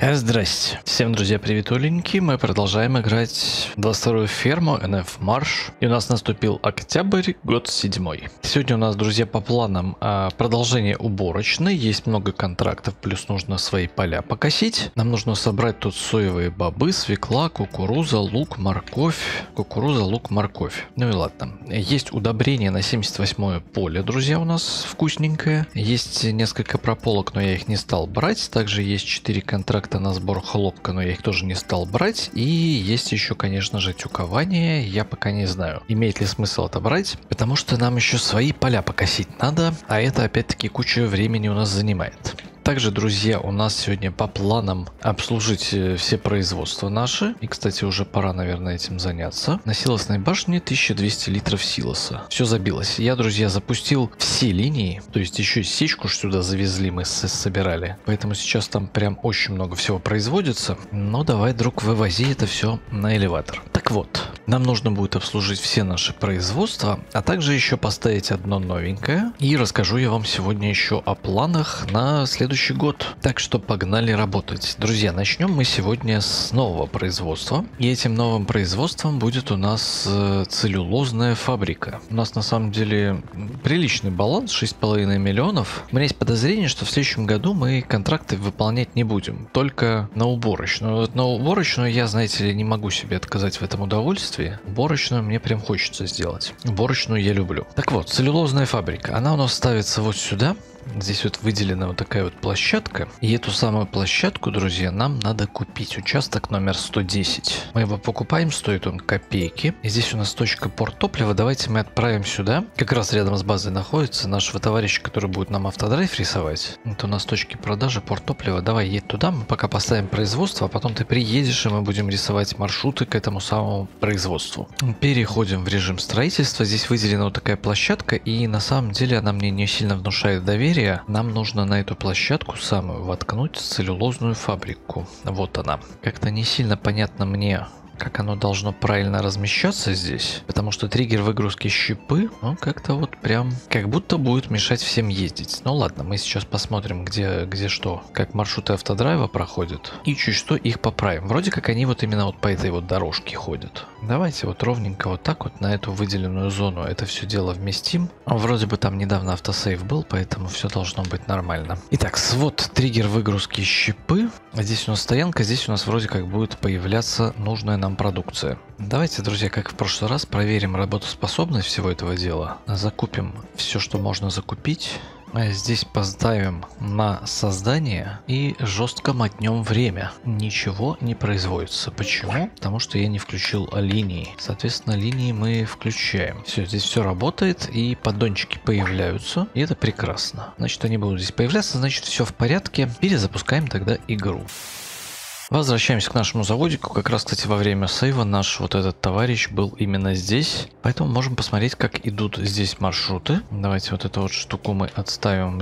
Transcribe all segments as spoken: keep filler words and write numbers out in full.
Здрасте. Всем, друзья, привет, уленьки. Мы продолжаем играть в двадцать вторую ферму эн эф Marsh. И у нас наступил октябрь, год седьмой. Сегодня у нас, друзья, по планам а, продолжение уборочной. Есть много контрактов, плюс нужно свои поля покосить. Нам нужно собрать тут соевые бобы, свекла, кукуруза, лук, морковь. Кукуруза, лук, морковь. Ну и ладно. Есть удобрение на семьдесят восьмое поле, друзья, у нас вкусненькое. Есть несколько прополок, но я их не стал брать. Также есть четыре контракта на сбор хлопка, но я их тоже не стал брать. И есть еще, конечно же, тюкование. Я пока не знаю, имеет ли смысл это брать, потому что нам еще свои поля покосить надо, а это опять-таки куча времени у нас занимает. Также, друзья, у нас сегодня по планам обслужить все производства наши. И, кстати, уже пора, наверное, этим заняться. На силосной башне тысяча двести литров силоса. Все забилось. Я, друзья, запустил все линии. То есть еще и сечку сюда завезли, мы собирали. Поэтому сейчас там прям очень много всего производится. Но давай, друг, вывози это все на элеватор. Так вот, нам нужно будет обслужить все наши производства, а также еще поставить одно новенькое. И расскажу я вам сегодня еще о планах на следующий год. Так что погнали работать. Друзья, начнем мы сегодня с нового производства. И этим новым производством будет у нас э, целлюлозная фабрика. У нас на самом деле приличный баланс, шесть с половиной миллионов. У меня есть подозрение, что в следующем году мы контракты выполнять не будем. Только на уборочную. Вот на уборочную я, знаете ли, не могу себе отказать в этом удовольствии. Уборочную мне прям хочется сделать. Уборочную я люблю. Так вот, целлюлозная фабрика. Она у нас ставится вот сюда. Здесь вот выделена вот такая вот площадка. И эту самую площадку, друзья, нам надо купить. Участок номер сто десять. Мы его покупаем, стоит он копейки. И здесь у нас точка порт топлива. Давайте мы отправим сюда. Как раз рядом с базой находится нашего товарища, который будет нам автодрайв рисовать. Это у нас точки продажи порт топлива. Давай, едь туда, мы пока поставим производство, а потом ты приедешь, и мы будем рисовать маршруты к этому самому производству. Переходим в режим строительства. Здесь выделена вот такая площадка, и на самом деле она мне не сильно внушает доверие. Нам нужно на эту площадку самую воткнуть целлюлозную фабрику. Вот она. Как-то не сильно понятно мне, как оно должно правильно размещаться здесь, потому что триггер выгрузки щепы, ну, как-то вот прям, как будто будет мешать всем ездить. Ну ладно, мы сейчас посмотрим, где, где что, как маршруты автодрайва проходят, и чуть что их поправим. Вроде как они вот именно вот по этой вот дорожке ходят. Давайте вот ровненько вот так вот на эту выделенную зону это все дело вместим. Вроде бы там недавно автосейв был, поэтому все должно быть нормально. Итак, свод триггер выгрузки щепы. Здесь у нас стоянка, здесь у нас вроде как будет появляться нужная нам продукция. Давайте, друзья, как в прошлый раз, проверим работоспособность всего этого дела. Закупим все, что можно закупить. Здесь поставим на создание и жестко мотнем время. Ничего не производится. Почему? Потому что я не включил линии. Соответственно, линии мы включаем. Все, здесь все работает, и поддончики появляются. И это прекрасно. Значит, они будут здесь появляться, значит, все в порядке. Перезапускаем тогда игру. Возвращаемся к нашему заводику. Как раз, кстати, во время сейва наш вот этот товарищ был именно здесь. Поэтому можем посмотреть, как идут здесь маршруты. Давайте вот эту вот штуку мы отставим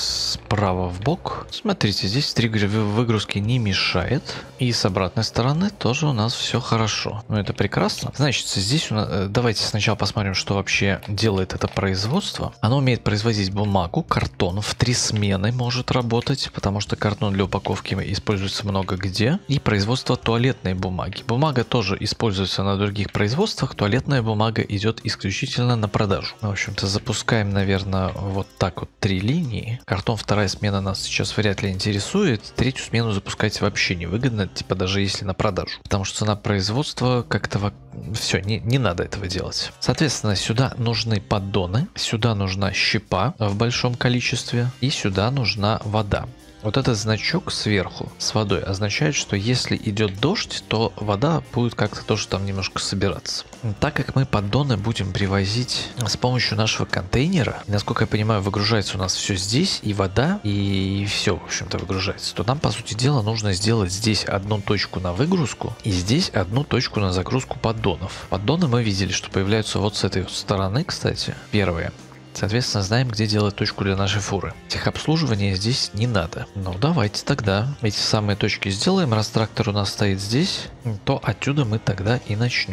справа в бок. Смотрите, здесь триггер выгрузки не мешает. И с обратной стороны тоже у нас все хорошо. Ну, это прекрасно. Значит, здесь у нас... Давайте сначала посмотрим, что вообще делает это производство. Оно умеет производить бумагу, картон. В три смены может работать, потому что картон для упаковки используется много где. И производство туалетной бумаги. Бумага тоже используется на других производствах. Туалетная бумага идет исключительно на продажу. В общем-то, запускаем, наверное, вот так вот три линии. Картон вторая смена нас сейчас вряд ли интересует. Третью смену запускать вообще невыгодно, типа даже если на продажу. Потому что цена производства как-то... Все, не, не надо этого делать. Соответственно, сюда нужны поддоны. Сюда нужна щепа в большом количестве. И сюда нужна вода. Вот этот значок сверху с водой означает, что если идет дождь, то вода будет как-то тоже там немножко собираться. Так как мы поддоны будем привозить с помощью нашего контейнера, и, насколько я понимаю, выгружается у нас все здесь, и вода, и все, в общем-то, выгружается, то нам, по сути дела, нужно сделать здесь одну точку на выгрузку и здесь одну точку на загрузку поддонов. Поддоны мы видели, что появляются вот с этой стороны, кстати, первые. Соответственно, знаем, где делать точку для нашей фуры. Техобслуживания здесь не надо. Ну, давайте тогда эти самые точки сделаем. Раз трактор у нас стоит здесь, то отсюда мы тогда и начнем.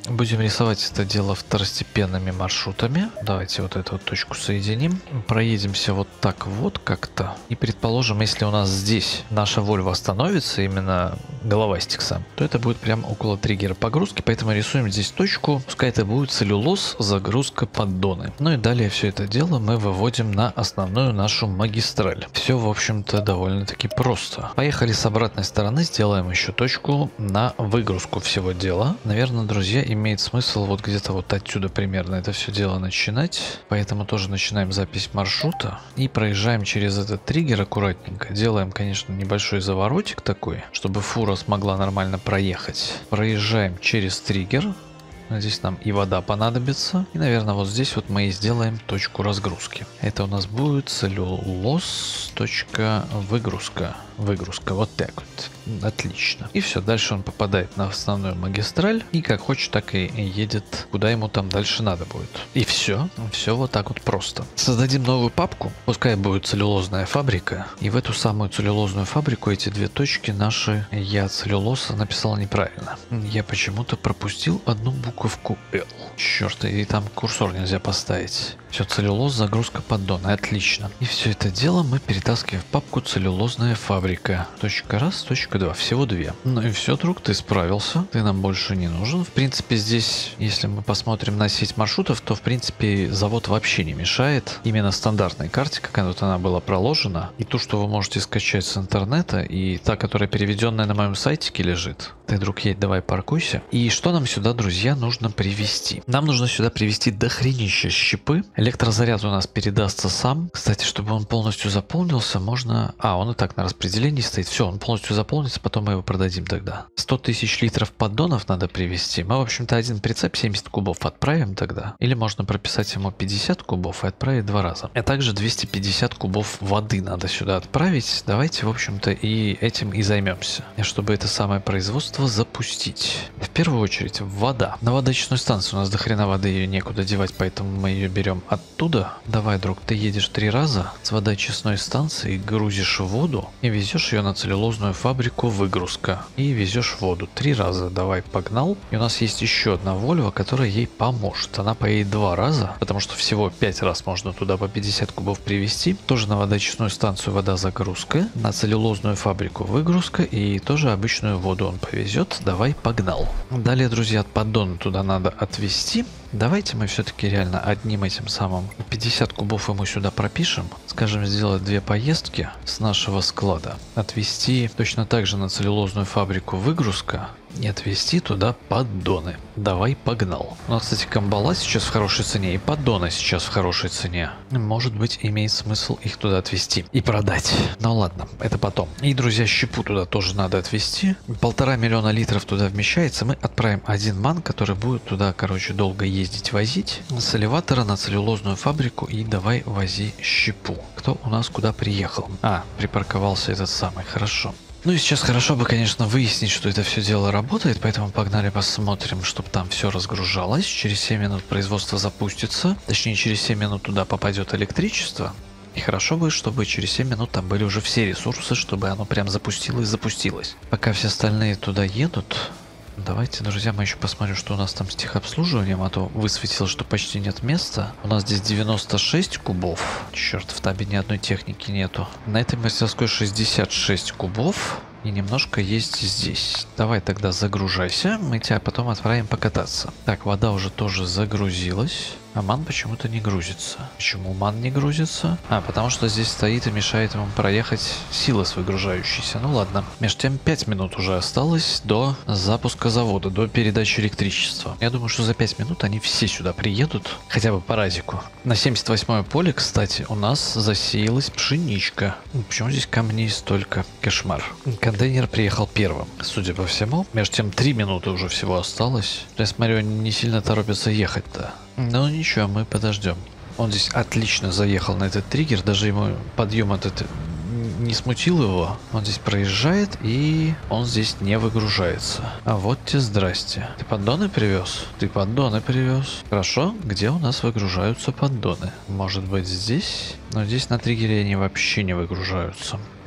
Будем рисовать это дело второстепенными маршрутами. Давайте вот эту вот точку соединим. Проедемся вот так вот как-то. И предположим, если у нас здесь наша Volvo остановится, именно головастик сам, то это будет прямо около триггера погрузки. Поэтому рисуем здесь точку. Пускай это будет целлюлоз, загрузка поддоны. Ну и далее все это дело мы выводим на основную нашу магистраль. Все, в общем-то, довольно-таки просто. Поехали с обратной стороны, сделаем еще точку на выгрузку всего дела. Наверное, друзья, имеет смысл вот где-то вот отсюда примерно это все дело начинать. Поэтому тоже начинаем запись маршрута и проезжаем через этот триггер аккуратненько. Делаем, конечно, небольшой заворотик такой, чтобы фура смогла нормально проехать. Проезжаем через триггер. Здесь нам и вода понадобится. И, наверное, вот здесь вот мы и сделаем точку разгрузки. Это у нас будет целлюлоз. Точка выгрузка. Выгрузка. Вот так вот. Отлично. И все. Дальше он попадает на основную магистраль. И как хочет, так и едет, куда ему там дальше надо будет. И все. Все вот так вот просто. Создадим новую папку. Пускай будет целлюлозная фабрика. И в эту самую целлюлозную фабрику эти две точки наши я целлюлоза написал неправильно. Я почему-то пропустил одну букву. Буковку L. Черт, и там курсор нельзя поставить. Все, целлюлоз, загрузка поддоны. Отлично. И все это дело мы перетаскиваем в папку целлюлозная фабрика. Точка раз, точка два. Всего две. Ну и все, друг, ты справился. Ты нам больше не нужен. В принципе, здесь, если мы посмотрим на сеть маршрутов, то, в принципе, завод вообще не мешает. Именно стандартной карте, как вот она была проложена. И ту, что вы можете скачать с интернета, и та, которая переведенная на моем сайтике лежит. Ты, друг, едь, давай паркуйся. И что нам сюда, друзья, нужно привезти? Нам нужно сюда привезти дохренище щепы. Электрозаряд у нас передастся сам. Кстати, чтобы он полностью заполнился, можно... А, он и так на распределении стоит. Все, он полностью заполнится, потом мы его продадим тогда. сто тысяч литров поддонов надо привезти. Мы, в общем-то, один прицеп семьдесят кубов отправим тогда. Или можно прописать ему пятьдесят кубов и отправить два раза. А также двести пятьдесят кубов воды надо сюда отправить. Давайте, в общем-то, и этим и займемся. Чтобы это самое производство запустить. В первую очередь, вода. На водочную станцию у нас до хрена воды, ее некуда девать, поэтому мы ее берем оттуда. Давай, друг, ты едешь три раза с водоочистной станции, грузишь воду и везешь ее на целлюлозную фабрику выгрузка. И везешь воду три раза. Давай, погнал. И у нас есть еще одна Volvo, которая ей поможет. Она поедет два раза, потому что всего пять раз можно туда по пятьдесят кубов привезти. Тоже на водоочистную станцию вода загрузка, на целлюлозную фабрику выгрузка и тоже обычную воду он повезет. Давай, погнал. Далее, друзья, поддон туда надо отвезти. Давайте мы все-таки реально одним этим самым пятьдесят кубов ему сюда пропишем. Скажем, сделать две поездки с нашего склада. Отвезти точно так же на целлюлозную фабрику выгрузка и отвезти туда поддоны. Давай, погнал. У нас, кстати, камбала сейчас в хорошей цене и поддоны сейчас в хорошей цене. Может быть, имеет смысл их туда отвезти и продать. Ну ладно, это потом. И, друзья, щепу туда тоже надо отвезти. Полтора миллиона литров туда вмещается. Мы отправим один ман, который будет туда, короче, долго ездить, возить. С элеватора на целлюлозную фабрику и давай вози щепу. Кто у нас куда приехал? А, припарковался этот самый, хорошо. Ну и сейчас хорошо бы, конечно, выяснить, что это все дело работает, поэтому погнали посмотрим, чтобы там все разгружалось. Через семь минут производство запустится, точнее через семь минут туда попадет электричество. И хорошо бы, чтобы через семь минут там были уже все ресурсы, чтобы оно прям запустилось, запустилось. Пока все остальные туда едут... Давайте, друзья, мы еще посмотрим, что у нас там с техобслуживанием, а то высветил, что почти нет места. У нас здесь девяносто шесть кубов. Черт, в табе ни одной техники нету. На этой мастерской шестьдесят шесть кубов. И немножко есть здесь. Давай тогда загружайся, мы тебя потом отправим покататься. Так, вода уже тоже загрузилась. А ман почему-то не грузится. Почему ман не грузится? А, потому что здесь стоит и мешает ему проехать сила с выгружающейся. Ну ладно. Между тем пять минут уже осталось до запуска завода, до передачи электричества. Я думаю, что за пять минут они все сюда приедут. Хотя бы по разику. На семьдесят восьмое поле, кстати, у нас засеялась пшеничка. Почему здесь камней столько? Кошмар. Контейнер приехал первым, судя по всему. Между тем три минуты уже всего осталось. Я смотрю, они не сильно торопятся ехать-то. Ну ничего, мы подождем. Он здесь отлично заехал на этот триггер, даже ему подъем этот не смутил его. Он здесь проезжает и он здесь не выгружается. А вот тебе здрасте. Ты поддоны привез? Ты поддоны привез. Хорошо, где у нас выгружаются поддоны? Может быть здесь? Но здесь на триггере они вообще не выгружаются.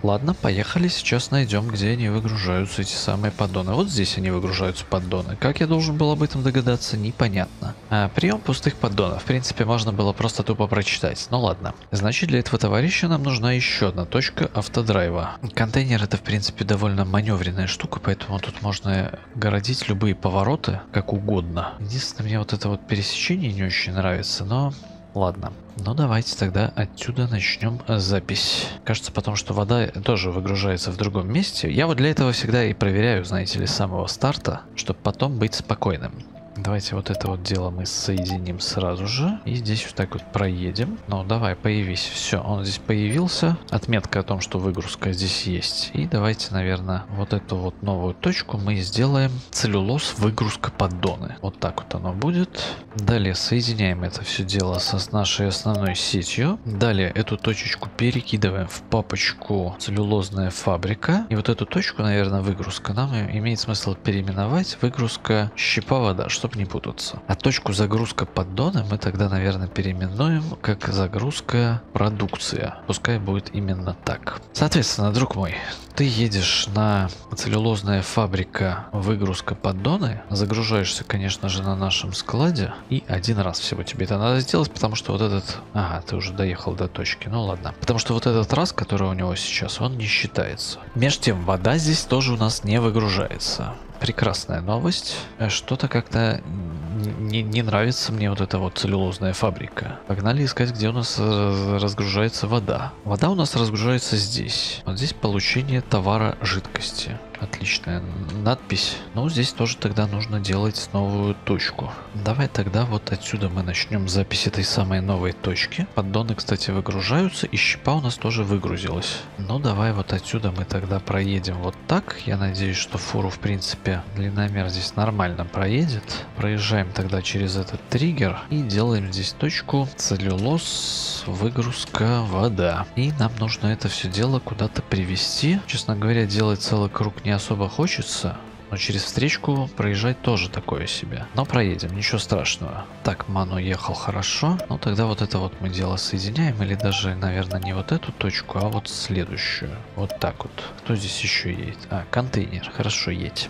Ладно, поехали, сейчас найдем, где они выгружаются, эти самые поддоны. Вот здесь они выгружаются, поддоны. Как я должен был об этом догадаться, непонятно. А, прием пустых поддонов. В принципе, можно было просто тупо прочитать. Ну ладно. Значит, для этого товарища нам нужна еще одна точка автодрайва. Контейнер — это, в принципе, довольно маневренная штука, поэтому тут можно городить любые повороты как угодно. Единственное, мне вот это вот пересечение не очень нравится, но... Ладно, ну давайте тогда отсюда начнем запись. Кажется потом, что вода тоже выгружается в другом месте. Я вот для этого всегда и проверяю, знаете ли, с самого старта, чтобы потом быть спокойным. Давайте вот это вот дело мы соединим сразу же. И здесь вот так вот проедем. Ну, давай, появись. Все, он здесь появился. Отметка о том, что выгрузка здесь есть. И давайте, наверное, вот эту вот новую точку мы сделаем целлюлоз выгрузка поддоны. Вот так вот оно будет. Далее соединяем это все дело с нашей основной сетью. Далее эту точечку перекидываем в папочку целлюлозная фабрика. И вот эту точку, наверное, выгрузка нам имеет смысл переименовать выгрузка щепа вода, чтобы не путаться. А точку загрузка поддона мы тогда, наверное, переименуем как загрузка продукция. Пускай будет именно так. Соответственно, друг мой, ты едешь на целлюлозная фабрика выгрузка поддоны, загружаешься, конечно же, на нашем складе, и один раз всего тебе это надо сделать, потому что вот этот... Ага, ты уже доехал до точки, ну ладно. Потому что вот этот раз, который у него сейчас, он не считается. Между тем, вода здесь тоже у нас не выгружается. Прекрасная новость. Что-то как-то не, не нравится мне вот эта вот целлюлозная фабрика. Погнали искать, где у нас разгружается вода. Вода у нас разгружается здесь. Вот здесь получение товара жидкости. Отличная надпись. Ну, здесь тоже тогда нужно делать новую точку. Давай тогда вот отсюда мы начнем запись этой самой новой точки. Поддоны, кстати, выгружаются, и щепа у нас тоже выгрузилась. Ну, давай вот отсюда мы тогда проедем вот так. Я надеюсь, что фуру, в принципе, длинномер здесь нормально проедет. Проезжаем тогда через этот триггер и делаем здесь точку целлюлоз выгрузка вода. И нам нужно это все дело куда-то привести. Честно говоря, делать целый круг не особо хочется, но через встречку проезжать тоже такое себе. Но проедем, ничего страшного. Так, Ману ехал хорошо. Ну тогда вот это вот мы дело соединяем, или даже, наверное, не вот эту точку, а вот следующую. Вот так вот. Кто здесь еще едет? А, контейнер. Хорошо, едь.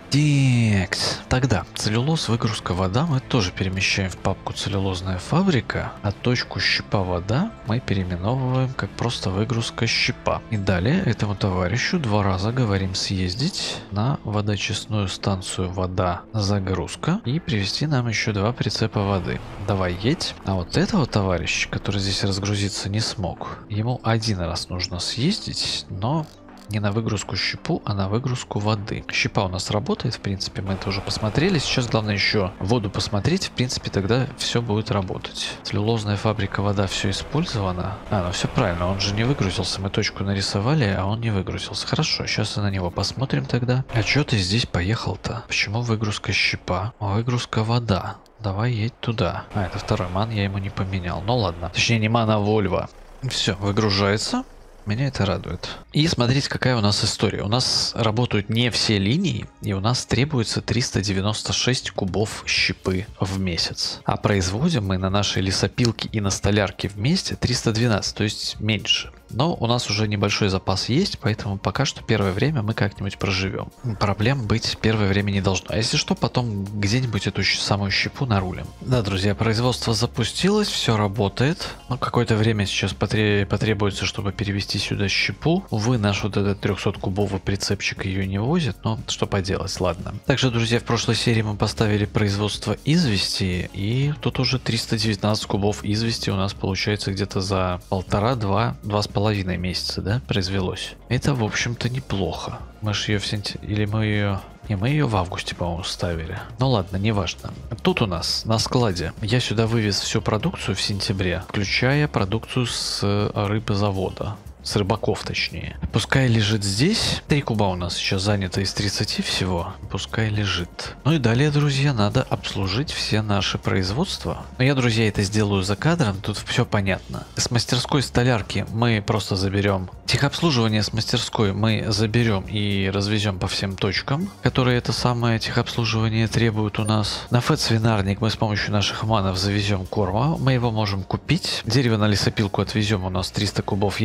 Текс. Тогда целлюлоз выгрузка вода мы тоже перемещаем в папку целлюлозная фабрика, а точку щепа вода мы переименовываем как просто выгрузка щепа. И далее этому товарищу два раза говорим съездить на водочистную станцию вода загрузка и привезти нам еще два прицепа воды. Давай едь. А вот этого товарища, который здесь разгрузиться не смог, ему один раз нужно съездить, но не на выгрузку щепу, а на выгрузку воды. Щепа у нас работает, в принципе, мы это уже посмотрели. Сейчас главное еще воду посмотреть, в принципе, тогда все будет работать. Целлюлозная фабрика вода все использована. А, ну все правильно, он же не выгрузился. Мы точку нарисовали, а он не выгрузился. Хорошо, сейчас на него посмотрим тогда. А что ты здесь поехал-то? Почему выгрузка щепа? Выгрузка вода. Давай едь туда. А, это второй ман, я ему не поменял. Ну ладно. Точнее, не ман, а Вольво. Все, выгружается. Меня это радует. И смотрите, какая у нас история. У нас работают не все линии, и у нас требуется триста девяносто шесть кубов щепы в месяц. А производим мы на нашей лесопилке и на столярке вместе триста двенадцать, то есть меньше. Но у нас уже небольшой запас есть, поэтому пока что первое время мы как-нибудь проживем. Проблем быть первое время не должно. А если что, потом где-нибудь эту самую щепу нарулим. Да, друзья, производство запустилось, все работает. Но какое-то время сейчас потребуется, чтобы перевести сюда щепу. Увы, наш вот этот трехсоткубовый прицепчик ее не возит, но что поделать, ладно. Также, друзья, в прошлой серии мы поставили производство извести, и тут уже триста девятнадцать кубов извести у нас получается где-то за полтора-два, два с половиной половиной месяца, да, произвелось. Это, в общем-то, неплохо. Мы же ее в сентябре... Или мы ее... Не, мы ее в августе, по-моему, ставили. Ну ладно, неважно. Тут у нас на складе я сюда вывез всю продукцию в сентябре, включая продукцию с рыбозавода. С рыбаков, точнее. Пускай лежит здесь. Три куба у нас сейчас занято из тридцати всего. Пускай лежит. Ну и далее, друзья, надо обслужить все наши производства. Но я, друзья, это сделаю за кадром. Тут все понятно. С мастерской столярки мы просто заберем. Техобслуживание с мастерской мы заберем и развезем по всем точкам, которые это самое техобслуживание требуют у нас. На фэт-свинарник мы с помощью наших манов завезем корма. Мы его можем купить. Дерево на лесопилку отвезем. У нас триста кубов есть на складе.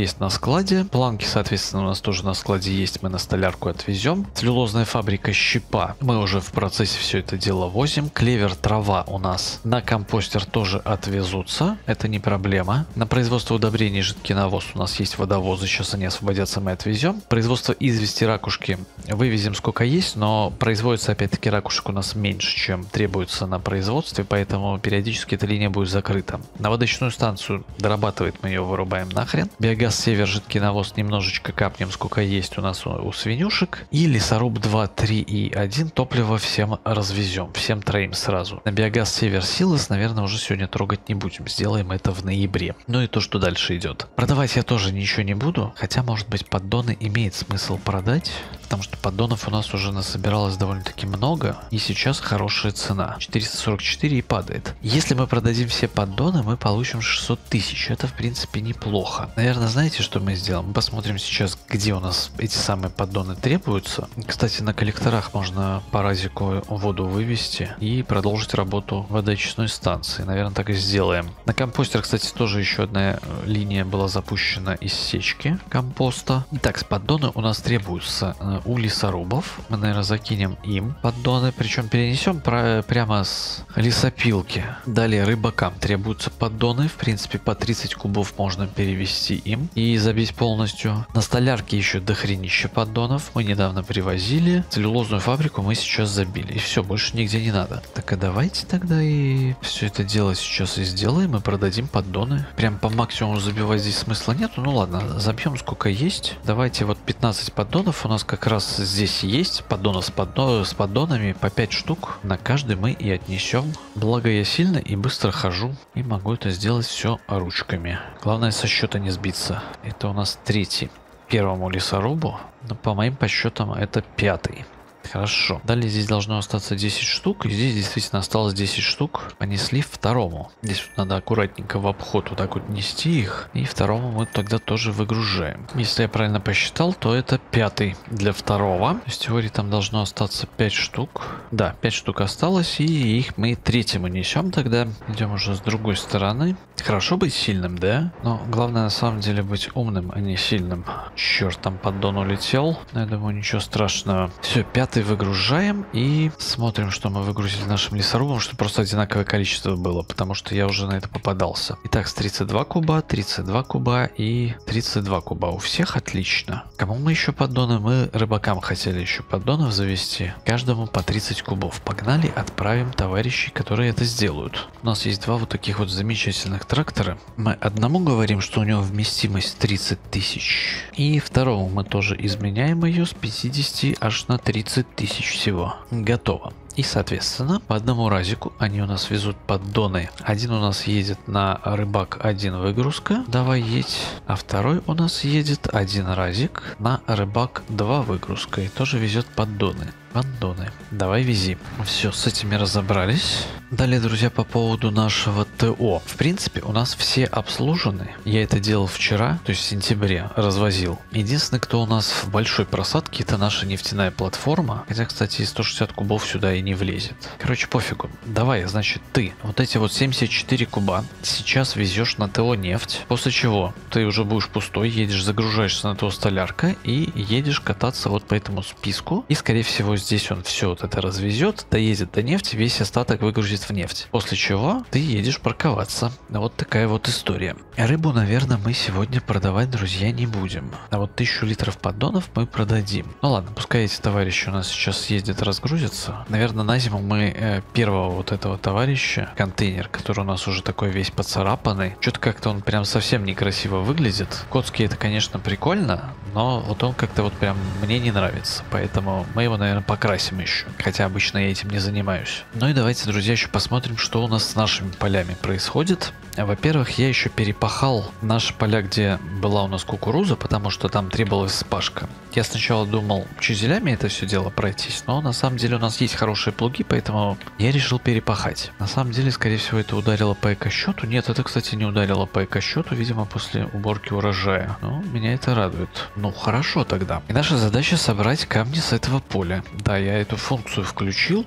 складе. Планки, соответственно, у нас тоже на складе есть, мы на столярку отвезем. Целлюлозная фабрика щепа, мы уже в процессе все это дело возим. Клевер, трава у нас на компостер тоже отвезутся, это не проблема. На производство удобрений жидкий навоз у нас есть водовозы, сейчас они освободятся, мы отвезем. Производство извести, ракушки вывезем сколько есть, но производится опять-таки ракушек у нас меньше, чем требуется на производстве, поэтому периодически эта линия будет закрыта. На водочную станцию дорабатывает, мы ее вырубаем нахрен. Биогаз север, жидкий навоз немножечко капнем, сколько есть у нас у, у свинюшек. И лесоруб два, три и один топливо всем развезем, всем троим сразу. На биогаз север силос, наверное, уже сегодня трогать не будем, сделаем это в ноябре. Ну и то, что дальше идет. Продавать я тоже ничего не буду, хотя, может быть, поддоны имеет смысл продать, потому что поддонов у нас уже насобиралось довольно-таки много, и сейчас хорошая цена. четыреста сорок четыре и падает. Если мы продадим все поддоны, мы получим шестьсот тысяч. Это, в принципе, неплохо. Наверное, знаете, что мы сделаем? Мы посмотрим сейчас, где у нас эти самые поддоны требуются. Кстати, на коллекторах можно по разику воду вывести и продолжить работу водоочистной станции. Наверное, так и сделаем. На компостер, кстати, тоже еще одна линия была запущена из сечки компоста. Итак, с поддоны у нас требуются у лесорубов. Мы, наверное, закинем им поддоны, причем перенесем про прямо с лесопилки. Далее рыбакам требуются поддоны. В принципе, по тридцать кубов можно перевести им и забить полностью. На столярке еще дохренище поддонов. Мы недавно привозили. Целлюлозную фабрику мы сейчас забили. И все, больше нигде не надо. Так, а давайте тогда и все это дело сейчас и сделаем. И продадим поддоны. Прям по максимуму забивать здесь смысла нету. Ну ладно, забьем сколько есть. Давайте вот пятнадцать поддонов у нас как раз здесь есть. Поддонов с, поддон, с поддонами по пять штук. На каждый мы и отнесем. Благо я сильно и быстро хожу. И могу это сделать все ручками. Главное со счета не сбиться. Это у нас третий. Первому лесорубу. Но по моим подсчетам это пятый. Хорошо. Далее здесь должно остаться десять штук. И здесь действительно осталось десять штук. Понесли второму. Здесь вот надо аккуратненько в обход вот так вот нести их. И второму мы тогда тоже выгружаем. Если я правильно посчитал, то это пятый для второго. То есть в теории там должно остаться пять штук. Да, пять штук осталось. И их мы третьему несем тогда. Идем уже с другой стороны. Хорошо быть сильным, да? Но главное на самом деле быть умным, а не сильным. Черт, там поддон улетел. Но я думаю, ничего страшного. Все, пятый выгружаем и смотрим, что мы выгрузили нашим лесорубом, чтобы просто одинаковое количество было, потому что я уже на это попадался. Итак, с тридцать два куба, тридцать два куба и тридцать два куба. У всех отлично. Кому мы еще поддоны? Мы рыбакам хотели еще поддонов завести. Каждому по тридцать кубов. Погнали, отправим товарищей, которые это сделают. У нас есть два вот таких вот замечательных трактора. Мы одному говорим, что у него вместимость тридцать тысяч. И второму мы тоже изменяем ее с пятидесяти аж на тридцать тысяч всего. Готово. И, соответственно, по одному разику они у нас везут поддоны. Один у нас едет на рыбак один выгрузка, давай едь. А второй у нас едет один разик на рыбак два выгрузка и тоже везет поддоны. Поддоны. Давай вези. Все, с этими разобрались. Далее, друзья, по поводу нашего ТО. В принципе, у нас все обслужены. Я это делал вчера, то есть в сентябре, развозил. Единственный, кто у нас в большой просадке, это наша нефтяная платформа. Хотя, кстати, сто шестьдесят кубов сюда и не влезет. Короче, пофигу. Давай, значит, ты вот эти вот семьдесят четыре куба сейчас везешь на ТО нефть. После чего ты уже будешь пустой, едешь, загружаешься на ТО столярка и едешь кататься вот по этому списку. И, скорее всего, здесь он все вот это развезет, доедет до нефти, весь остаток выгрузит в нефть. После чего ты едешь парковаться. Вот такая вот история. Рыбу, наверное, мы сегодня продавать, друзья, не будем. А вот тысячу литров поддонов мы продадим. Ну ладно, пускай эти товарищи у нас сейчас ездят, разгрузятся. Наверное, на зиму мы э, первого вот этого товарища, контейнер, который у нас уже такой весь поцарапанный, что-то как-то он прям совсем некрасиво выглядит. Котский это, конечно, прикольно, но вот он как-то вот прям мне не нравится. Поэтому мы его, наверное, покрасим еще. Хотя обычно я этим не занимаюсь. Ну и давайте, друзья, еще посмотрим, что у нас с нашими полями происходит. Во-первых, я еще перепахал наши поля, где была у нас кукуруза, потому что там требовалась спашка. Я сначала думал чузелями это все дело пройтись, но на самом деле у нас есть хорошие плуги, поэтому я решил перепахать. На самом деле, скорее всего, это ударило по эко-счету. Нет, это, кстати, не ударило по эко-счету, видимо, после уборки урожая. Ну, меня это радует. Ну, хорошо тогда. И наша задача собрать камни с этого поля. Да, я эту функцию включил.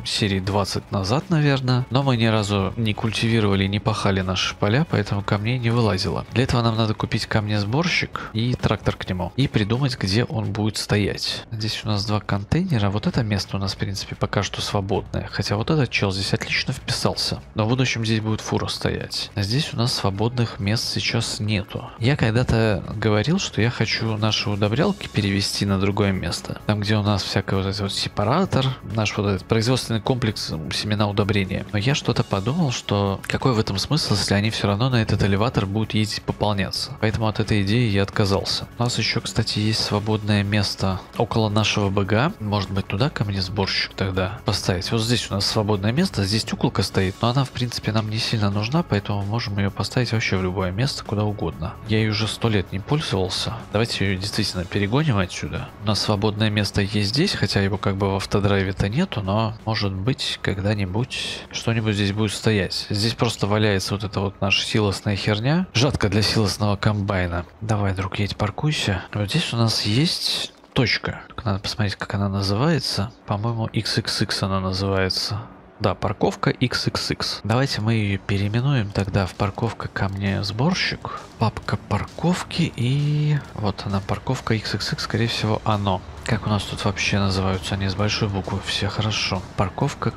серии двадцать назад, наверное. Но мы ни разу не культивировали, не пахали наши поля, поэтому камней не вылазило. Для этого нам надо купить камнесборщик и трактор к нему. И придумать, где он будет стоять. Здесь у нас два контейнера. Вот это место у нас, в принципе, пока что свободное. Хотя вот этот чел здесь отлично вписался. Но в будущем здесь будет фура стоять. А здесь у нас свободных мест сейчас нету. Я когда-то говорил, что я хочу наши удобрялки перевести на другое место. Там, где у нас всякий вот этот вот сепаратор, наш вот этот производственный комплекс семена удобрения. Но я что-то подумал, что какой в этом смысл, если они все равно на этот элеватор будут ездить пополняться. Поэтому от этой идеи я отказался. У нас еще, кстати, есть свободное место около нашего БГ. Может быть, туда камнесборщик тогда поставить. Вот здесь у нас свободное место, здесь тюколка стоит, но она, в принципе, нам не сильно нужна, поэтому можем ее поставить вообще в любое место, куда угодно. Я ее уже сто лет не пользовался. Давайте ее действительно перегоним отсюда. У нас свободное место есть здесь, хотя его как бы в автодрайве-то нету, но может быть когда-нибудь что-нибудь здесь будет стоять. Здесь просто валяется вот эта вот наша силосная херня. Жатка для силосного комбайна. Давай, друг, едь, паркуйся. Вот здесь у нас есть точка. Надо посмотреть, как она называется. По-моему, икс икс икс она называется. Да, парковка икс икс икс. Давайте мы ее переименуем тогда в парковка камнесборщик. Папка парковки и... Вот она, парковка икс икс икс, скорее всего, оно. Как у нас тут вообще называются они с большой буквы? Все хорошо. Парковка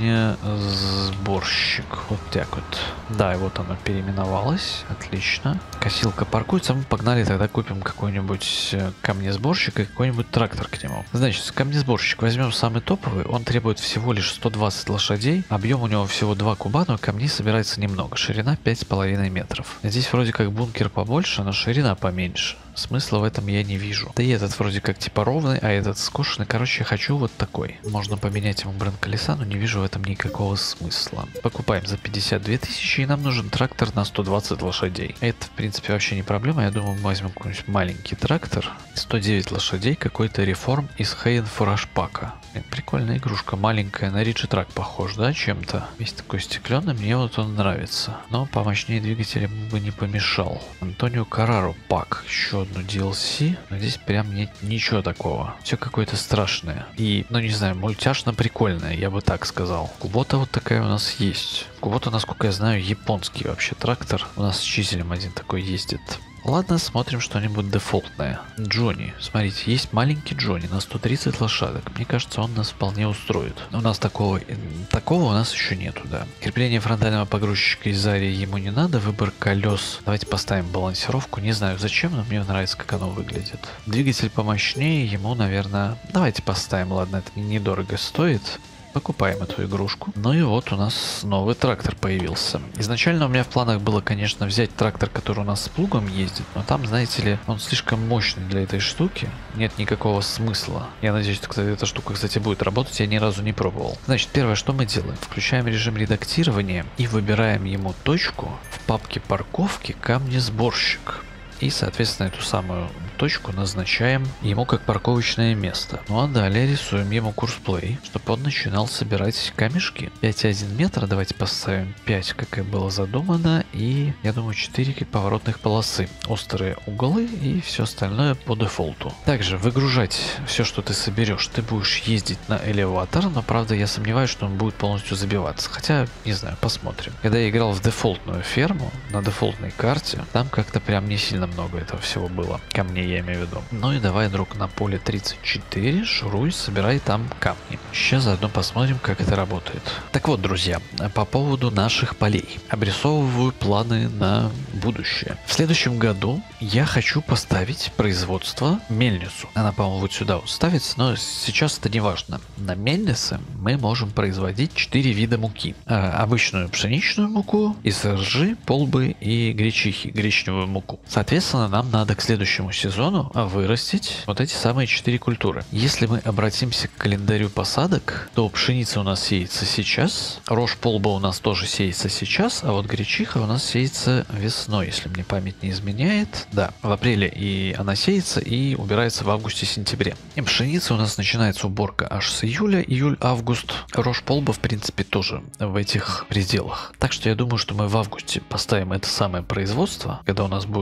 камнесборщик. Вот так вот. Да, и вот оно переименовалось. Отлично. Косилка паркуется. Мы погнали тогда купим какой-нибудь камнесборщик и какой-нибудь трактор к нему. Значит, камнесборщик возьмем самый топовый. Он требует всего лишь сто двадцать лошадей. Объем у него всего два куба, но камней собирается немного. Ширина пять с половиной метров. Здесь вроде как бункер побольше, но ширина поменьше. Смысла в этом я не вижу. Да и этот вроде как типа ровный, а этот скошенный. Короче, я хочу вот такой. Можно поменять ему бренд колеса, но не вижу в этом никакого смысла. Покупаем за пятьдесят две тысячи, и нам нужен трактор на сто двадцать лошадей. Это, в принципе, вообще не проблема. Я думаю, мы возьмем какой-нибудь маленький трактор. сто девять лошадей, какой-то реформ из Хейн Фураж пака. Прикольная игрушка, маленькая, на Риджи-трак похож, да, чем-то. Весь такой стеклянный, мне вот он нравится. Но помощнее двигателя бы не помешал. Антонио Каррару пак, еще одну ди эл си. Но здесь прям нет ничего такого. Все какое-то страшное. И, ну не знаю, мультяшно прикольное, я бы так сказал. Кубота вот такая у нас есть. Кубота, насколько я знаю, японский вообще трактор. У нас с чиселем один такой ездит. Ладно, смотрим что-нибудь дефолтное. Джонни. Смотрите, есть маленький Джонни на сто тридцать лошадок. Мне кажется, он нас вполне устроит. У нас такого, такого у нас еще нету, да. Крепление фронтального погрузчика из Арии ему не надо. Выбор колес. Давайте поставим балансировку. Не знаю зачем, но мне нравится, как оно выглядит. Двигатель помощнее. Ему, наверное... Давайте поставим, ладно, это недорого стоит. Покупаем эту игрушку. Ну и вот у нас новый трактор появился. Изначально у меня в планах было, конечно, взять трактор, который у нас с плугом ездит, но там, знаете ли, он слишком мощный для этой штуки. Нет никакого смысла. Я надеюсь, что эта штука, кстати, будет работать. Я ни разу не пробовал. Значит, первое, что мы делаем. Включаем режим редактирования и выбираем ему точку в папке парковки камнесборщик. И, соответственно, эту самую точку назначаем ему как парковочное место. Ну а далее рисуем ему курс плей, чтобы он начинал собирать камешки. пять целых одна метра, давайте поставим пять, как и было задумано. И, я думаю, четыре поворотных полосы. Острые углы и все остальное по дефолту. Также выгружать все, что ты соберешь. Ты будешь ездить на элеватор, но, правда, я сомневаюсь, что он будет полностью забиваться. Хотя, не знаю, посмотрим. Когда я играл в дефолтную ферму, на дефолтной карте, там как-то прям не сильно много этого всего было. Камней, я имею в виду. Ну и давай, друг, на поле тридцать четыре шуруй, собирай там камни. Сейчас заодно посмотрим, как это работает. Так вот, друзья, по поводу наших полей. Обрисовываю планы на будущее. В следующем году я хочу поставить производство мельницу. Она, по-моему, вот сюда вот ставится, но сейчас это не важно. На мельнице мы можем производить четыре вида муки. А, обычную пшеничную муку, из ржи, полбы и гречихи, гречневую муку. Соответственно, нам надо к следующему сезону вырастить вот эти самые четыре культуры. Если мы обратимся к календарю посадок, то пшеница у нас сеется сейчас, рожь полба у нас тоже сеется сейчас, а вот гречиха у нас сеется весной, если мне память не изменяет. Да, в апреле и она сеется и убирается в августе-сентябре. И пшеница у нас начинается уборка аж с июля, июль-август. Рожь полба, в принципе, тоже в этих пределах. Так что я думаю, что мы в августе поставим это самое производство, когда у нас будет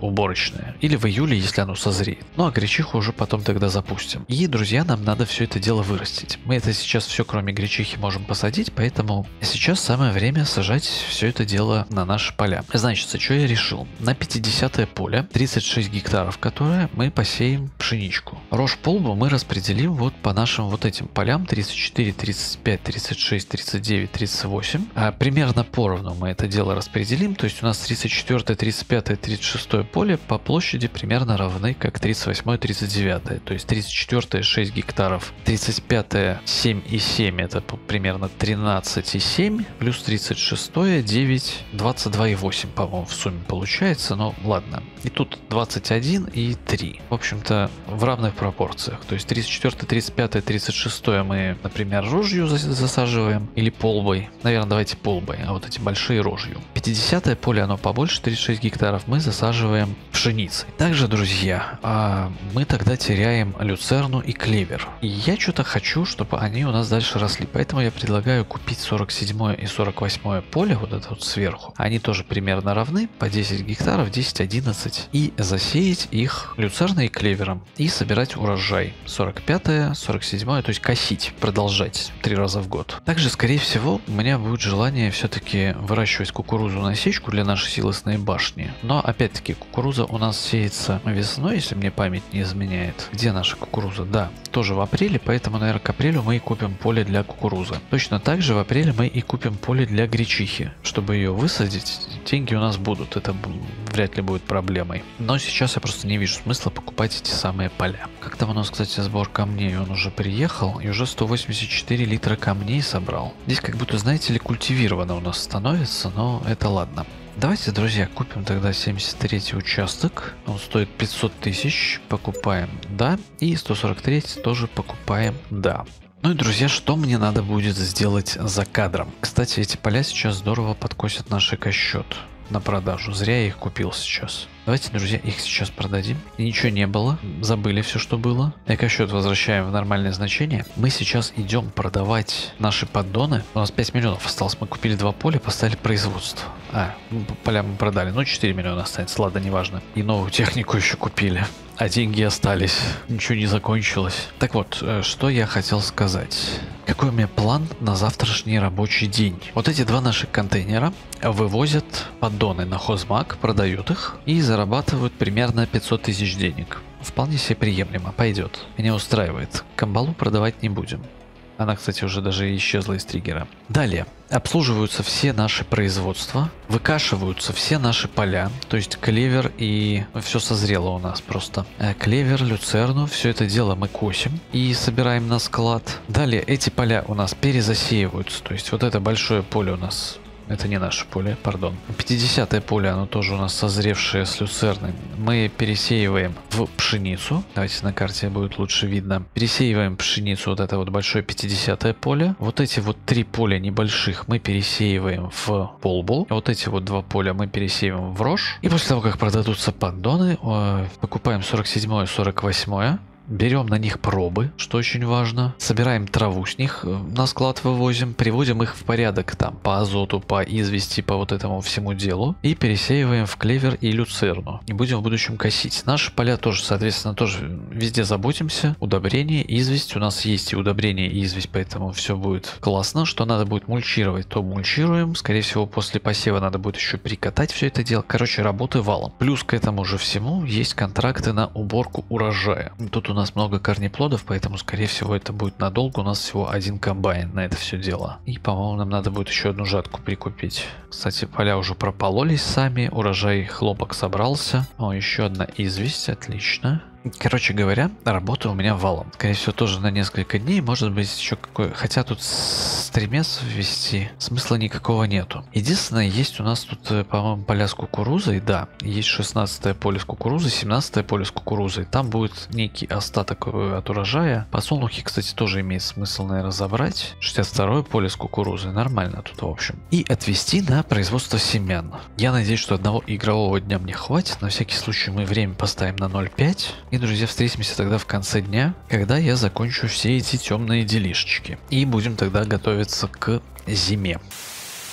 уборочное. Или в июле, если оно созреет. Ну а гречиху уже потом тогда запустим. И, друзья, нам надо все это дело вырастить. Мы это сейчас все, кроме гречихи, можем посадить, поэтому сейчас самое время сажать все это дело на наши поля. Значит, что я решил? На пятидесятое поле, тридцать шесть гектаров, которые мы посеем пшеничку. Рожь полбу мы распределим вот по нашим вот этим полям тридцать четыре, тридцать пять, тридцать шесть, тридцать девять, тридцать восемь. А примерно поровну мы это дело распределим. То есть у нас тридцать четвёртое, тридцать пятое, тридцать шестое поле по площади примерно равны как тридцать восьмое, тридцать девятое. То есть тридцать четвёртое шесть гектаров, тридцать пятое семь и семь, это примерно тринадцать и семь, плюс тридцать шестое девять, двадцать два и восемь, по-моему, в сумме получается. Но ладно. И тут двадцать один и три. В общем-то, в равных пропорциях. То есть тридцать четвёртое, тридцать пятое, тридцать шестое мы, например, рожью засаживаем или полбой. Наверное, давайте полбой, а вот эти большие рожью. пятидесятое поле, оно побольше, тридцать шесть гектаров, мы засаживаем пшеницей. Также, друзья, мы тогда теряем люцерну и клевер. И я что-то хочу, чтобы они у нас дальше росли. Поэтому я предлагаю купить сорок седьмое и сорок восьмое поле, вот это вот сверху. Они тоже примерно равны, по десять гектаров, десять, одиннадцать. И засеять их люцерной и клевером. И собирать урожай. сорок пятое, сорок седьмое, то есть косить, продолжать три раза в год. Также, скорее всего, у меня будет желание все-таки выращивать кукурузу на сечку для нашей силосной башни. Но, опять-таки, кукуруза у нас сеется весной, если мне память не изменяет. Где наша кукуруза? Да, тоже в апреле, поэтому, наверное, к апрелю мы и купим поле для кукурузы. Точно так же в апреле мы и купим поле для гречихи. Чтобы ее высадить, деньги у нас будут, это вряд ли будет проблемой. Но сейчас я просто не вижу смысла покупать эти самые поля. Как там у нас, кстати, сбор камней? Он уже приехал и уже сто восемьдесят четыре литра камней собрал. Здесь как будто, знаете ли, культивировано у нас становится, но это ладно. Давайте, друзья, купим тогда семьдесят третий участок. Он стоит пятьсот тысяч. Покупаем «да». И сто сорок третий тоже покупаем «да». Ну и, друзья, что мне надо будет сделать за кадром? Кстати, эти поля сейчас здорово подкосят наш экосчет на продажу. Зря я их купил сейчас. Давайте, друзья, их сейчас продадим. И ничего не было. Забыли все, что было. Экосчет возвращаем в нормальное значение. Мы сейчас идем продавать наши поддоны. У нас пять миллионов осталось. Мы купили два поля, поставили производство. А, поля мы продали. Ну, четыре миллиона останется. Ладно, неважно. И новую технику еще купили. А деньги остались. Ничего не закончилось. Так вот, что я хотел сказать. Какой у меня план на завтрашний рабочий день? Вот эти два наших контейнера вывозят поддоны на хозмаг, продают их и зарабатывают примерно пятьсот тысяч денег. Вполне себе приемлемо, пойдет. Меня устраивает. Камбалу продавать не будем. Она, кстати, уже даже исчезла из триггера. Далее. Обслуживаются все наши производства. Выкашиваются все наши поля. То есть клевер и... Все созрело у нас просто. Клевер, люцерну. Все это дело мы косим и собираем на склад. Далее эти поля у нас перезасеиваются. То есть вот это большое поле у нас... Это не наше поле, пардон. пятидесятое поле, оно тоже у нас созревшее с люцерной. Мы пересеиваем в пшеницу. Давайте на карте будет лучше видно. Пересеиваем пшеницу, вот это вот большое пятидесятое поле. Вот эти вот три поля небольших мы пересеиваем в полбу. Вот эти вот два поля мы пересеиваем в рожь. И после того, как продадутся поддоны, покупаем сорок седьмое, сорок восьмое. Берем на них пробы, что очень важно. Собираем траву с них, на склад вывозим, приводим их в порядок там по азоту, по извести, по вот этому всему делу. И пересеиваем в клевер и люцерну. И будем в будущем косить. Наши поля тоже, соответственно, тоже везде заботимся. Удобрение, известь. У нас есть и удобрение, и известь, поэтому все будет классно. Что надо будет мульчировать, то мульчируем. Скорее всего, после посева надо будет еще прикатать все это дело. Короче, работы валом. Плюс к этому же всему есть контракты на уборку урожая. Тут у У нас много корнеплодов, поэтому, скорее всего, это будет надолго. У нас всего один комбайн на это все дело. И, по-моему, нам надо будет еще одну жатку прикупить. Кстати, поля уже пропололись сами. Урожай хлопок собрался. О, еще одна известь. Отлично. Короче говоря, работа у меня валом. Скорее всего, тоже на несколько дней. Может быть, еще какой... Хотя тут стримес ввести смысла никакого нету. Единственное, есть у нас тут, по-моему, поля с кукурузой. Да, есть шестнадцатое поле с кукурузой, семнадцатое поле с кукурузой. Там будет некий остаток от урожая. Подсолнухи, кстати, тоже имеет смысл, наверное, забрать. шестьдесят второе поле с кукурузой. Нормально тут, в общем. И отвезти на производство семян. Я надеюсь, что одного игрового дня мне хватит. На всякий случай мы время поставим на ноль пять. И, друзья, встретимся тогда в конце дня, когда я закончу все эти темные делишечки. И будем тогда готовиться к зиме.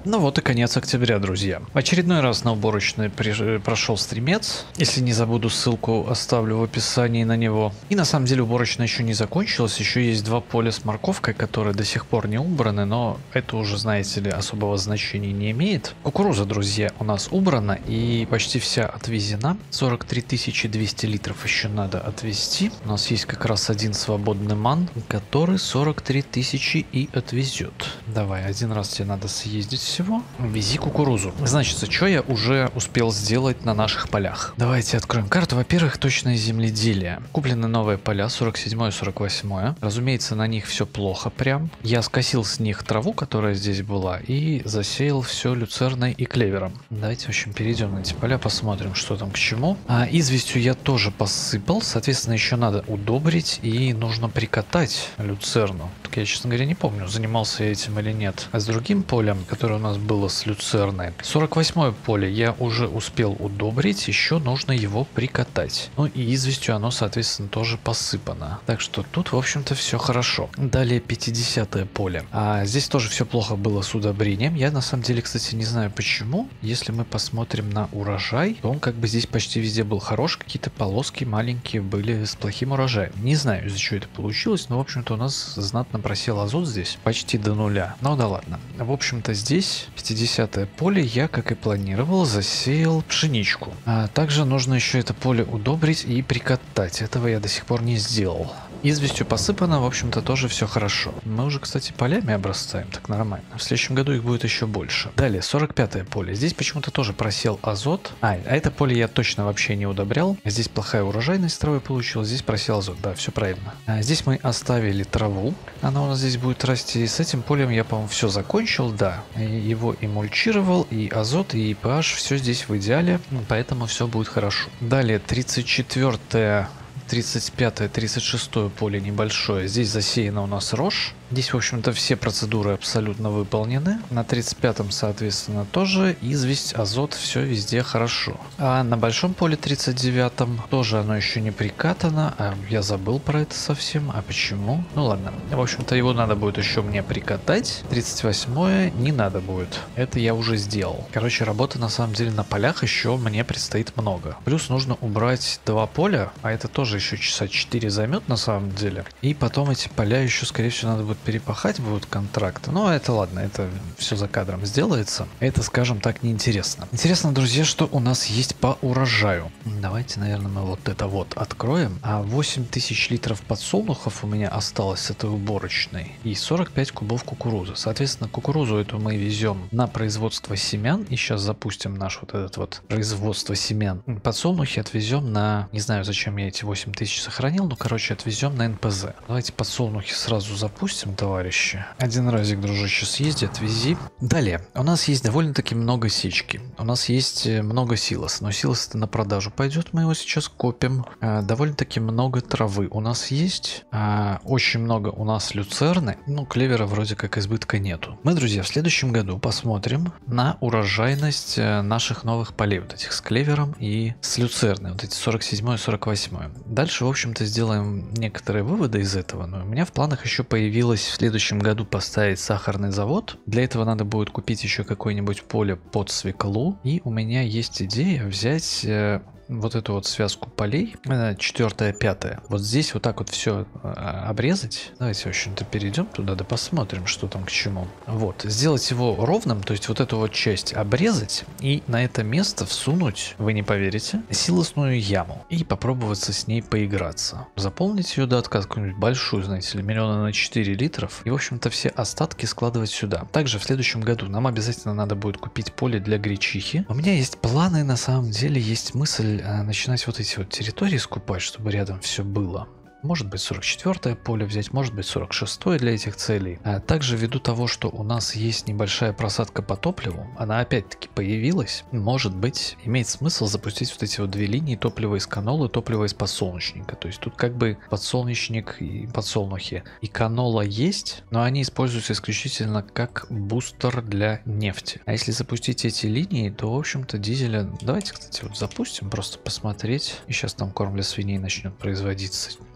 Ну вот и конец октября, друзья. В очередной раз на уборочной при... прошел стримец. Если не забуду, ссылку оставлю в описании на него. И на самом деле уборочная еще не закончилась. Еще есть два поля с морковкой, которые до сих пор не убраны, но это уже, знаете ли, особого значения не имеет. Кукуруза, друзья, у нас убрана и почти вся отвезена. сорок три тысячи двести литров еще надо отвезти. У нас есть как раз один свободный ман, который сорок три тысячи и отвезет. Давай, один раз тебе надо съездить всего. Вези кукурузу. Значит, что я уже успел сделать на наших полях? Давайте откроем карту. Во-первых, точное земледелие. Куплены новые поля сорок седьмое сорок восьмое. Разумеется, на них все плохо прям. Я скосил с них траву, которая здесь была, и засеял все люцерной и клевером. Давайте, в общем, перейдем на эти поля, посмотрим, что там к чему. А известью я тоже посыпал. Соответственно, еще надо удобрить и нужно прикатать люцерну. Так я, честно говоря, не помню, занимался я этим или нет. А с другим полем, которое у нас было с люцерной, сорок восьмое поле я уже успел удобрить, еще нужно его прикатать. Ну и известью оно, соответственно, тоже посыпано. Так что тут, в общем-то, все хорошо. Далее пятидесятое поле. А здесь тоже все плохо было с удобрением. Я на самом деле, кстати, не знаю почему. Если мы посмотрим на урожай, то он как бы здесь почти везде был хорош. Какие-то полоски маленькие были с плохим урожаем. Не знаю, из-за чего это получилось, но, в общем-то, у нас знатно просел азот здесь почти до нуля. Ну да ладно. В общем-то, здесь пятидесятое поле я, как и планировал, засеял пшеничку. А также нужно еще это поле удобрить и прикатать. Этого я до сих пор не сделал. Известью посыпано, в общем-то, тоже все хорошо. Мы уже, кстати, полями обрастаем, так нормально. В следующем году их будет еще больше. Далее, сорок пятое поле. Здесь почему-то тоже просел азот. А, а это поле я точно вообще не удобрял. Здесь плохая урожайность травы получилась, здесь просел азот. Да, все правильно. А здесь мы оставили траву. Она у нас здесь будет расти. И с этим полем я, по-моему, все закончил, да. И его и мульчировал, и азот, и pH. Все здесь в идеале, поэтому все будет хорошо. Далее, тридцать четвёртое... тридцать пятое, тридцать шестое поле небольшое. Здесь засеяно у нас рожь. Здесь, в общем-то, все процедуры абсолютно выполнены. На тридцать пятом, соответственно, тоже известь, азот, все везде хорошо. А на большом поле тридцать девятом тоже оно еще не прикатано. А я забыл про это совсем. А почему? Ну ладно. В общем-то, его надо будет еще мне прикатать. тридцать восьмое не надо будет. Это я уже сделал. Короче, работы на самом деле на полях еще мне предстоит много. Плюс нужно убрать два поля, а это тоже еще часа четыре займет на самом деле. И потом эти поля еще, скорее всего, надо будет перепахать, будут контракты. Но это ладно, это все за кадром сделается. Это, скажем так, неинтересно. Интересно, друзья, что у нас есть по урожаю. Давайте, наверное, мы вот это вот откроем. А восемь тысяч литров подсолнухов у меня осталось с этой уборочной. И сорок пять кубов кукурузы. Соответственно, кукурузу эту мы везем на производство семян. И сейчас запустим наш вот этот вот производство семян. Подсолнухи отвезем на... Не знаю, зачем я эти восемь тысяч сохранил. Ну, короче, отвезем на эн пэ зэ. Давайте подсолнухи сразу запустим, товарищи. Один разик, дружище, съезди, отвези. Далее, у нас есть довольно-таки много сечки. У нас есть много силоса, но силос это на продажу пойдет, мы его сейчас копим. А, довольно-таки много травы у нас есть. А, очень много у нас люцерны. Ну, клевера вроде как избытка нету. Мы, друзья, в следующем году посмотрим на урожайность наших новых полей. Вот этих с клевером и с люцерной. Вот эти сорок седьмое сорок восьмое. Дальше, в общем-то, сделаем некоторые выводы из этого. Но у меня в планах еще появилось в следующем году поставить сахарный завод. Для этого надо будет купить еще какое-нибудь поле под свеклу. И у меня есть идея взять... Э, вот эту вот связку полей, четвертое, пятое, вот здесь вот так вот все обрезать. Давайте, в общем-то, перейдем туда, да посмотрим, что там к чему. Вот, сделать его ровным, то есть вот эту вот часть обрезать и на это место всунуть, вы не поверите, силосную яму и попробоваться с ней поиграться. Заполнить ее до отказа, какую-нибудь большую, знаете ли, миллиона на четыре литров, и, в общем-то, все остатки складывать сюда. Также в следующем году нам обязательно надо будет купить поле для гречихи. У меня есть планы, на самом деле, есть мысль начинать вот эти вот территории скупать, чтобы рядом все было. Может быть сорок четвёртое поле взять, может быть сорок шестое для этих целей. А также ввиду того, что у нас есть небольшая просадка по топливу, она опять-таки появилась, может быть имеет смысл запустить вот эти вот две линии топлива из канолы, топлива из подсолнечника. То есть тут как бы подсолнечник и подсолнухи и канола есть, но они используются исключительно как бустер для нефти. А если запустить эти линии, то в общем-то дизеля... Давайте, кстати, вот запустим, просто посмотреть. И сейчас там корм для свиней начнет производиться.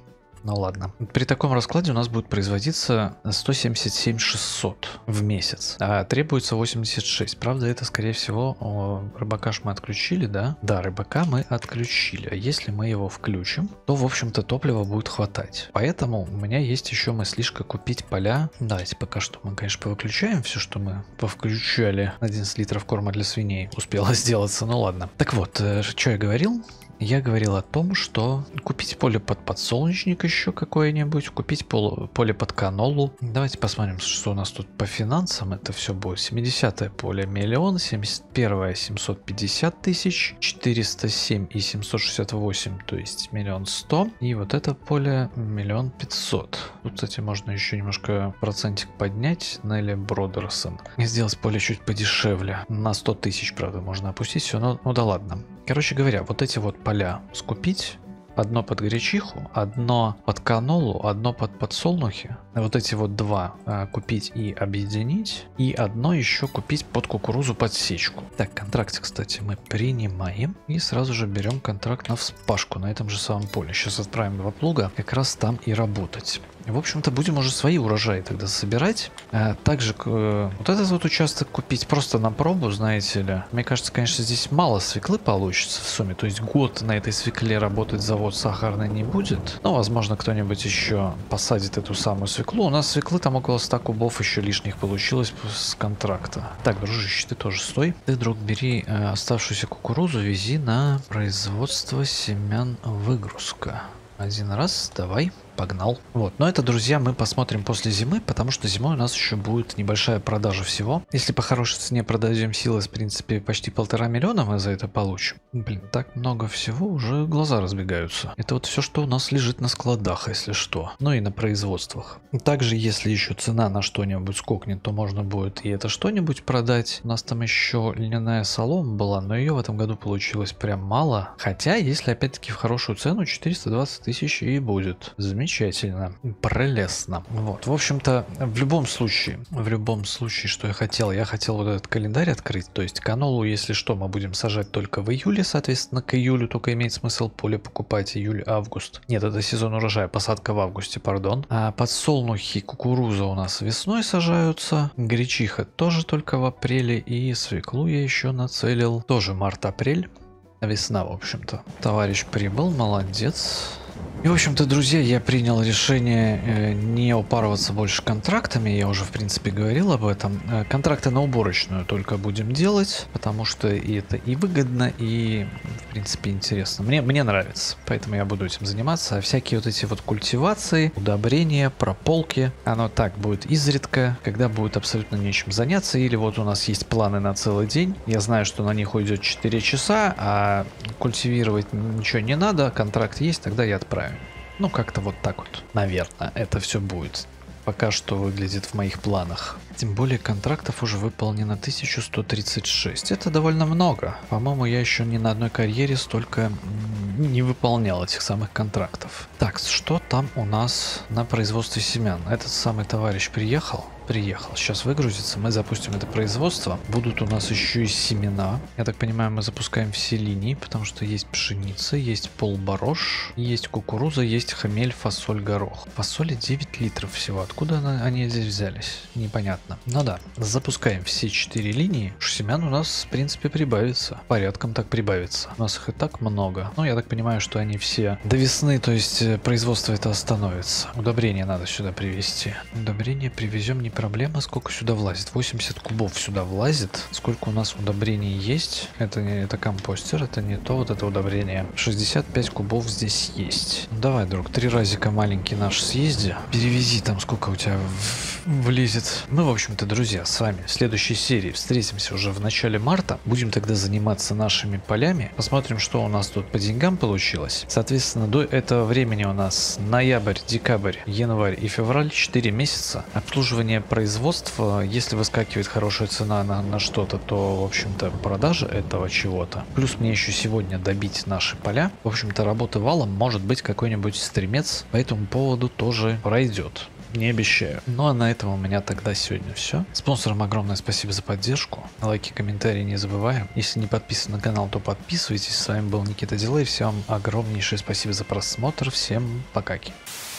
Ну ладно. При таком раскладе у нас будет производиться сто семьдесят семь шестьсот в месяц, а требуется восемьдесят шесть. Правда, это, скорее всего, о, рыбака ж мы отключили, да? Да, рыбака мы отключили. А если мы его включим, то, в общем-то, топлива будет хватать. Поэтому у меня есть еще мыслишка купить поля. Давайте пока что мы, конечно, повыключаем все, что мы повключали. одиннадцать литров корма для свиней успела сделаться, ну ладно. Так вот, что я говорил? Я говорил о том, что купить поле под подсолнечник еще какое-нибудь, купить поле, поле под канолу. Давайте посмотрим, что у нас тут по финансам. Это все будет. семидесятое поле миллион, семьдесят первое семьсот пятьдесят тысяч, четыреста семь и семьсот шестьдесят восемь, то есть миллион сто. И вот это поле миллион пятьсот. Тут, кстати, можно еще немножко процентик поднять. Нелли Бродерсон. И сделать поле чуть подешевле. На сто тысяч, правда, можно опустить все. Но, ну да ладно. Короче говоря, вот эти вот поля скупить. Одно под гречиху, одно под канолу, одно под подсолнухи. Вот эти вот два а, купить и объединить. И одно еще купить под кукурузу под сечку. Так, контракт, кстати, мы принимаем. И сразу же берем контракт на вспашку на этом же самом поле. Сейчас отправим два плуга как раз там и работать. В общем-то, будем уже свои урожаи тогда собирать. А также э, вот этот вот участок купить просто на пробу, знаете ли. Мне кажется, конечно, здесь мало свеклы получится в сумме. То есть год на этой свекле работать завод сахарный не будет. Но, возможно, кто-нибудь еще посадит эту самую свеклу. У нас свеклы там около ста кубов еще лишних получилось с контракта. Так, дружище, ты тоже стой. Ты, друг, бери э, оставшуюся кукурузу, вези на производство семян выгрузка. Один раз, давай. Погнал. Вот, но это, друзья, мы посмотрим после зимы, потому что зимой у нас еще будет небольшая продажа всего. Если по хорошей цене продадим силы, в принципе, почти полтора миллиона мы за это получим. Блин, так много всего, уже глаза разбегаются. Это вот все, что у нас лежит на складах, если что. Ну и на производствах. Также, если еще цена на что-нибудь скокнет, то можно будет и это что-нибудь продать. У нас там еще льняная солома была, но ее в этом году получилось прям мало. Хотя, если опять-таки в хорошую цену, четыреста двадцать тысяч и будет. Замечательно. Замечательно, прелестно. Вот, в общем-то, в любом случае, в любом случае, что я хотел, я хотел вот этот календарь открыть, то есть канолу, если что, мы будем сажать только в июле, соответственно, к июлю только имеет смысл поле покупать, июль-август. Нет, это сезон урожая, посадка в августе, пардон. А подсолнухи, кукуруза у нас весной сажаются, гречиха тоже только в апреле, и свеклу я еще нацелил, тоже март-апрель, весна, в общем-то. Товарищ прибыл, молодец. И, в общем-то, друзья, я принял решение э, не упарываться больше контрактами, я уже, в принципе, говорил об этом. Э, контракты на уборочную только будем делать, потому что и это и выгодно, и, в принципе, интересно. Мне, мне нравится, поэтому я буду этим заниматься. А всякие вот эти вот культивации, удобрения, прополки, оно так будет изредка, когда будет абсолютно нечем заняться, или вот у нас есть планы на целый день, я знаю, что на них уйдет четыре часа, а культивировать ничего не надо, контракт есть, тогда я отправлю. Ну, как-то вот так вот, наверное, это все будет. Пока что выглядит в моих планах. Тем более контрактов уже выполнено тысяча сто тридцать шесть. Это довольно много. По-моему, я еще ни на одной карьере столько не выполнял этих самых контрактов. Так, что там у нас на производстве семян? Этот самый товарищ приехал? Приехал. Сейчас выгрузится, мы запустим это производство. Будут у нас еще и семена. Я так понимаю, мы запускаем все линии, потому что есть пшеница, есть полборош, есть кукуруза, есть хмель, фасоль, горох. Фасоли девять литров всего. Откуда она, они здесь взялись? Непонятно. Ну да, запускаем все четыре линии. Семян у нас, в принципе, прибавится. Порядком так прибавится. У нас их и так много. Ну, я так понимаю, что они все до весны, то есть производство это остановится. Удобрения надо сюда привезти. Удобрения привезем не проблема, сколько сюда влазит. восемьдесят кубов сюда влазит. Сколько у нас удобрений есть? Это не это компостер, это не то вот это удобрение. шестьдесят пять кубов здесь есть. Ну, давай, друг, три разика маленький наш съезди. Перевези там, сколько у тебя в... влезет. Мы, в общем-то, друзья, с вами в следующей серии встретимся уже в начале марта. Будем тогда заниматься нашими полями. Посмотрим, что у нас тут по деньгам получилось. Соответственно, до этого времени у нас ноябрь, декабрь, январь и февраль. четыре месяца. Обслуживание производства, если выскакивает хорошая цена на, на что-то, то, в общем-то, продажа этого чего-то. Плюс мне еще сегодня добить наши поля. В общем-то, работа валом, может быть, какой-нибудь стримец по этому поводу тоже пройдет. Не обещаю. Ну а на этом у меня тогда сегодня все. Спонсорам огромное спасибо за поддержку. Лайки, комментарии не забываем. Если не подписан на канал, то подписывайтесь. С вами был Никита Дилей. Всем огромнейшее спасибо за просмотр. Всем покаки.